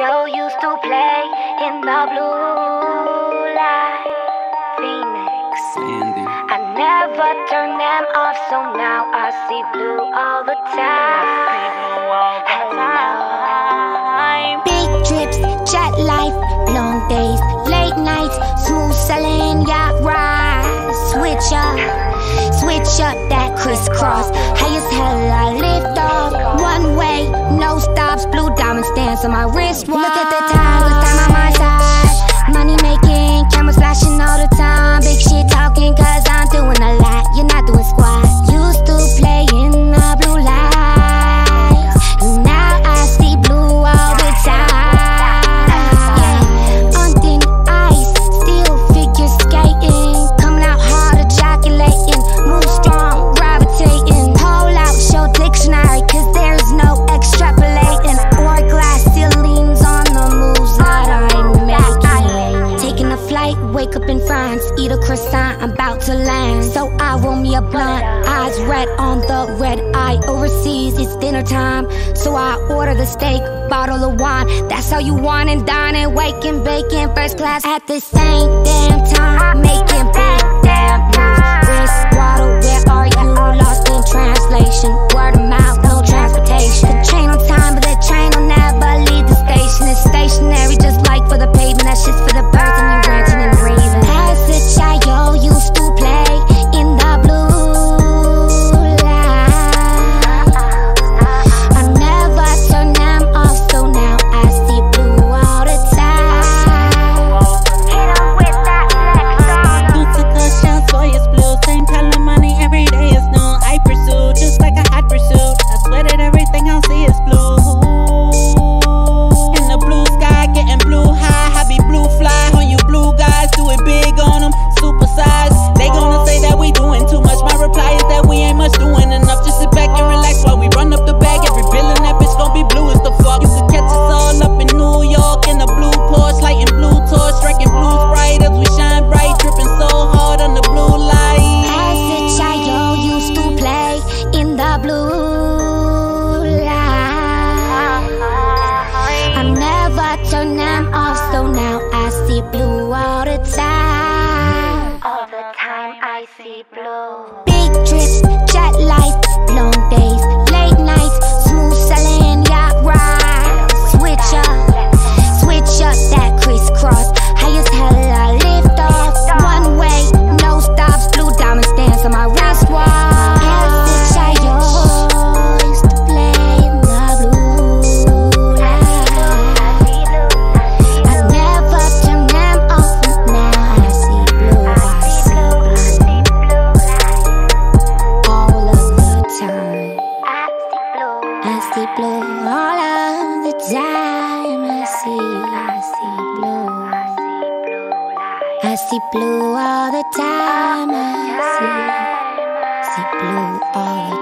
Chayo used to play in the blue light. Phoenix. Sandy. I never turn them off, so now I see blue all the time. Big trips, jet life, long days, late nights, smooth sailing, yacht ride. Switch up that crisscross. High as hell, I lift off. One way, no stops, blue diamonds dance on my wrist. Look at the time, cause time on my side. Money making, cameras flashing all the time. Big shit talking, cause I'm doing a lot. You're not doing squat. Used to play in the blue lights, and now I see blue all the time. Yeah, on thin ice, still figure skating. Coming out hard, ejaculating. Move strong, gravitating. Pull out your dictionary, cause there's no extrapolating. Hourglass ceilings on the moves that I'm making. Taking a flight, wake up in France, eat a croissant, I'm about to land. So I roll me a blunt, eyes red on the red eye. Overseas, it's dinner time, so I order the steak, bottle of wine. That's how you want and dine and waking, baking, first class at the same damn time. Making big damn moves, wrist water, where are you? Lost in translation, word of mouth, no transportation. The train on time, but the train will never leave the station. It's stationary, just like for the pavement. That shit's for the birds and you're ranting and raving. As a child, used to play in the blue light. I never turn them off, so now I see blue all the time. Hit 'em with that Lexus. Musical shines for his blue. Same color money every day is new. I pursue just like a hot pursuit. I swear that everything I see is blue. In the blue sky, getting blue high. I be blue fly on you blue guys. Do it big on them, super size. They gonna say that we doing too much. My reply is that we ain't much doing enough. Just sit back and relax while we run up the bag. Every bill in that bitch gon' be blue as the fuck. You could catch us all up in New York in the blue Porsche, lighting blue torch, striking blue Sprite as we shine bright, dripping so hard on the blue light. As a child, used to play in the blue light. I never turn them off, so now I see blue all the time. All the time I see blue. Big trips, jet life, long days, late nights, smooth sailing, yacht ride. Switch up that crisscross. High as hell, I lift off. One way, no stops, blue diamonds dance on my wristwatch. As a child, used to play in the blue light. I never turn them off, now I see blue. I see blue all of the time. I see blue all of the time. I see blue. I see blue all the time. I see blue all the time.